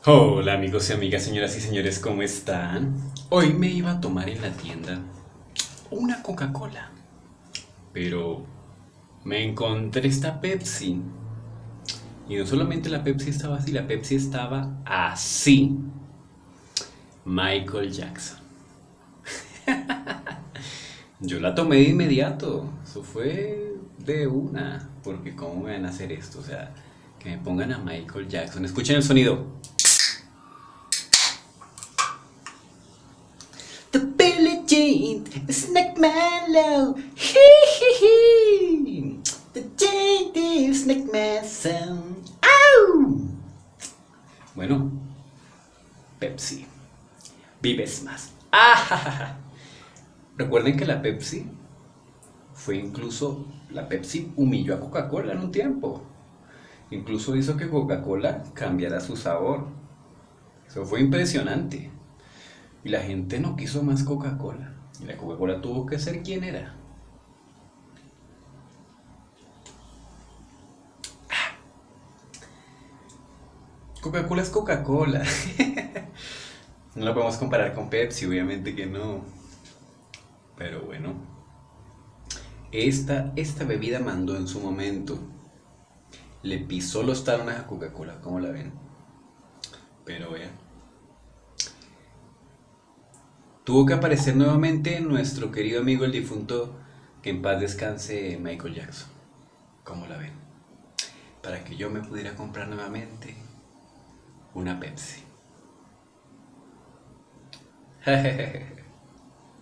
Hola amigos y amigas, señoras y señores, ¿cómo están? Hoy me iba a tomar en la tienda una Coca-Cola, pero me encontré esta Pepsi. Y no solamente la Pepsi estaba así, la Pepsi estaba así. Michael Jackson. Yo la tomé de inmediato, eso fue de una, porque ¿cómo me van a hacer esto? O sea, que me pongan a Michael Jackson. Escuchen el sonido. The Billie Jean, Snack Mallow, hee hee hee. The JD Snack Mason. ¡Au! Bueno, Pepsi, vives más. ¡Ah! Recuerden que la Pepsi fue incluso, la Pepsi humilló a Coca-Cola en un tiempo. Incluso hizo que Coca-Cola cambiara su sabor. Eso fue impresionante. Y la gente no quiso más Coca-Cola. Y la Coca-Cola tuvo que ser quien era. Coca-Cola es Coca-Cola. No la podemos comparar con Pepsi, obviamente que no. Pero bueno, esta bebida mandó en su momento. Le pisó los talones a Coca-Cola, ¿cómo la ven? Pero vean. Tuvo que aparecer nuevamente nuestro querido amigo el difunto, que en paz descanse, Michael Jackson. ¿Cómo la ven? Para que yo me pudiera comprar nuevamente una Pepsi.